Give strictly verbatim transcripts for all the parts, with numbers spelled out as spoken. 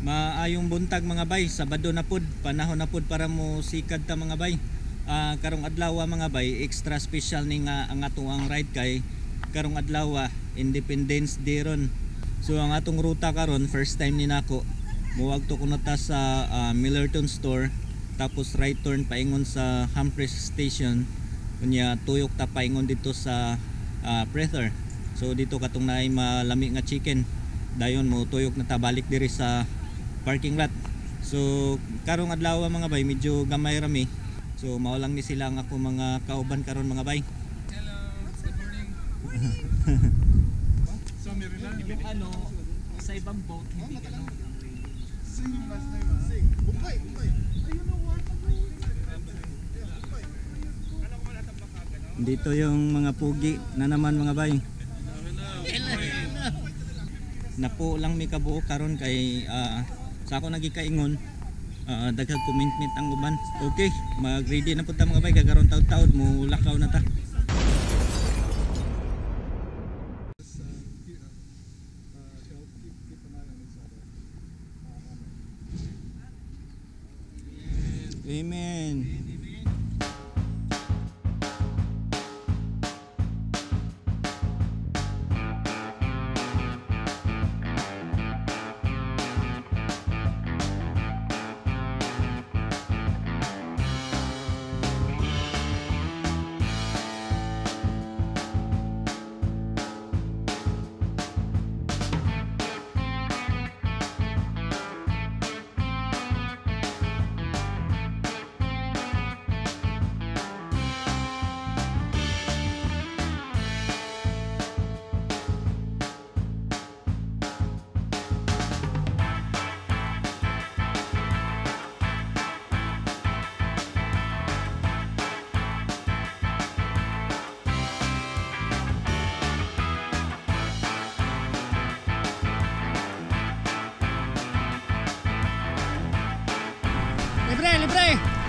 Maayong buntag mga bay, Sabado na pud, panahon na pud para mo sikad ta mga bay. Uh, karong adlaw mga bay, extra special ni nga ang atong ang ride kay karong adlaw Independence Day ron. So ang atong ruta karon first time ni nako. Muwag to kuno ta sa uh, Millerton store tapos right turn paingon sa Humphreys Station. Kunya tuyok ta paingon dito sa uh, Prather. So dito katong naay malami nga chicken. Dayon mo tuyok na ta balik diri sa parking lot. So karong adlaw mga bay medyo gamay rami. So mao lang ni sila ang ako mga kauban karon mga bay. Hello, good morning. So meron na Yung ano sa ibang boat hindi gano. sing last time ah. Sing. Bumbay, bumbay. Ayun na what? Dito yung mga pugi na naman mga bay. Napo lang mi kabuo karon kay uh, sa ako nagikaingon uh, daghang commitment ang uban. Okay, mag-ready na pud ta mga bay kagaron taud-taud mo lakaw na ta. Amen. Libre, libre.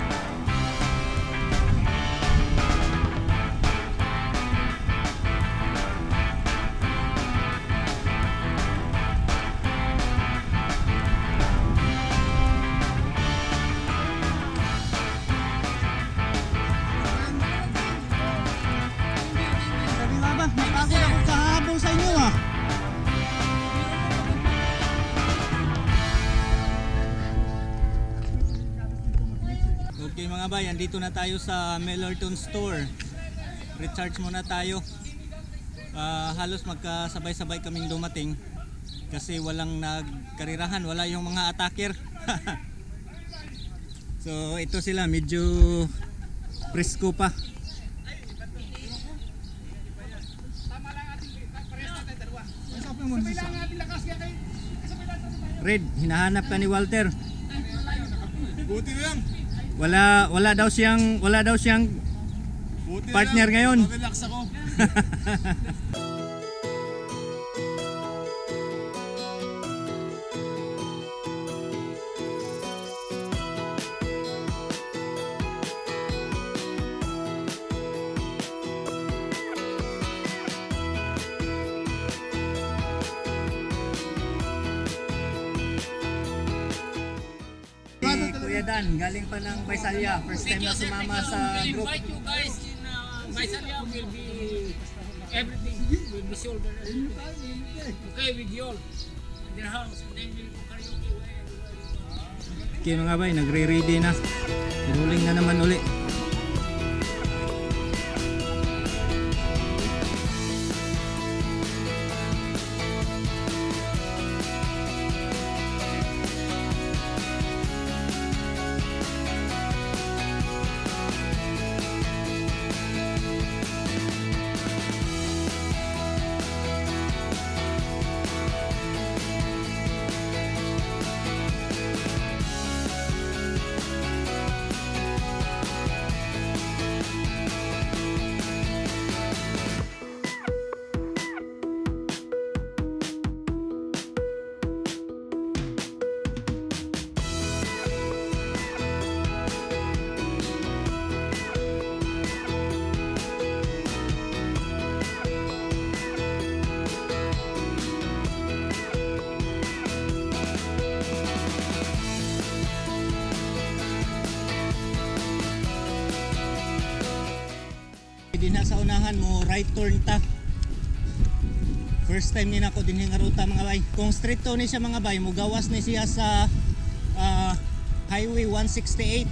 Sabi nga ba, napagod ako kahabol sa inyo ah. Okay mga bayan, dito na tayo sa Millerton store. Recharge muna tayo. Uh, halos magkasabay-sabay kaming dumating kasi walang nagkarirahan, wala yung mga attacker. So ito sila, medyo presko pa. Red, hinahanap ka ni Walter. Buti na lang. Wala wala daw siyang wala daw siyang Buti partner ngayon. Relax ako. Kuya Dan, galing pa ng Baysalya. First time na sumama sa group. Invite you guys in uh, Baysalya will be everything will be solved. Okay with you all in their house and then we'll go karaoke wherever. Okay mga bay, nagre-ready na. Rolling na naman uli. Dinha sa unahan mo right turn ta. First time ni nako dinhi nga ruta mga bay. Kung straight to ni siya mga bay, mo gawas ni siya sa ah, Highway one sixty-eight.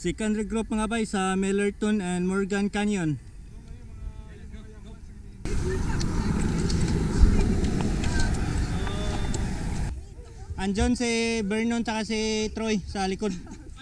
Second regroup mga bay sa Millerton and Morgan Canyon. Andyan si Vernon tsaka si Troy sa likod.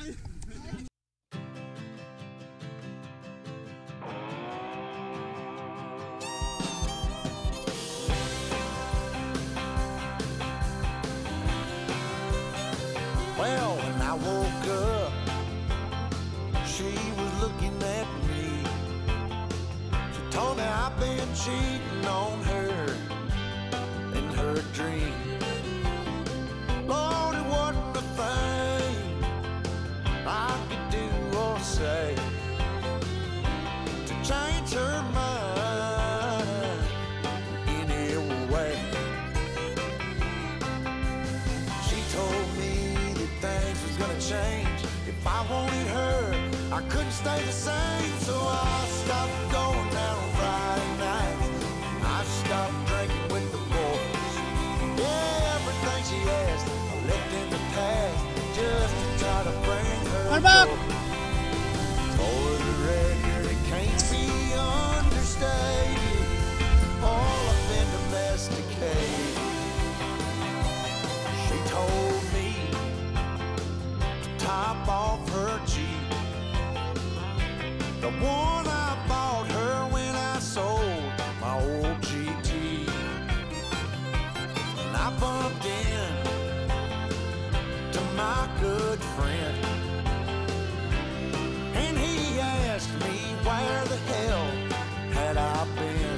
Well, when I woke up, she was looking at me. She told me I've been cheating on her in her dream. Lord, it wasn't a thing I could do or say to change her mind in any way. She told me things was gonna change. If I wanted her, I couldn't stay the same. So I stopped going out on Friday nights. I stopped drinking with the boys. Yeah, everything she asked, I left in the past just to try to bring her Arbok! joy. For the record, it can't be understated. All I've been domesticated. She told me top off her Jeep, the one I bought her when I sold my old G T. And I bumped in to my good friend, and he asked me where the hell had I been.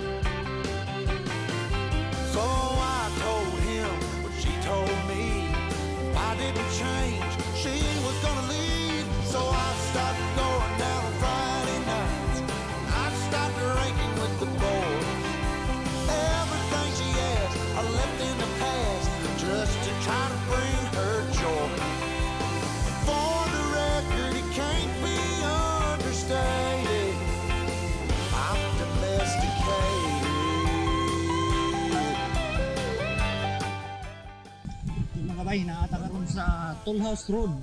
So I told him what she told me. If I didn't change, she was gonna leave. So I stopped going down on Friday nights. I stopped drinking with the boys. Everything she asked, I left in the past just to try to bring her joy. For the record, it can't be understated. I'm domesticated. Mga bay, naata karon sa Tollhouse Road.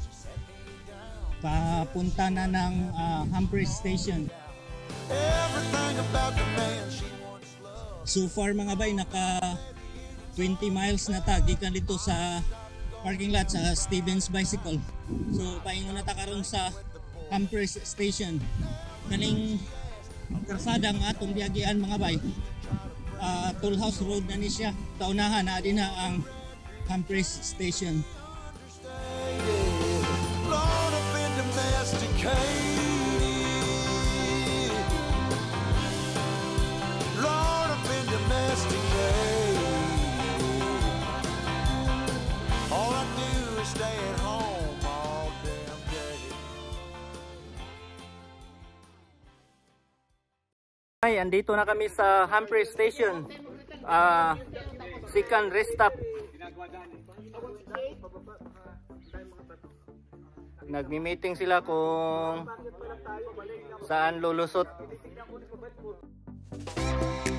Papunta na ng uh, Humphreys Station. Everything about the man she once loved. So far mga bay, naka twenty miles na ta gikan dito sa parking lot sa Stevens Bicycle. So paingon na ta karon sa Humphreys Station. Kaning karsada nga atong biyagian mga bay. Uh, Tollhouse Road na ni siya. Taunahan na din na ang Humphreys Station. Lord, I've been domesticated. Lord, I've been domesticated. All I do is stay at home all damn day. Ay, andito na kami sa Humphreys Station. Ah, uh, second rest stop. Nagmi-meeting sila kung saan lulusot.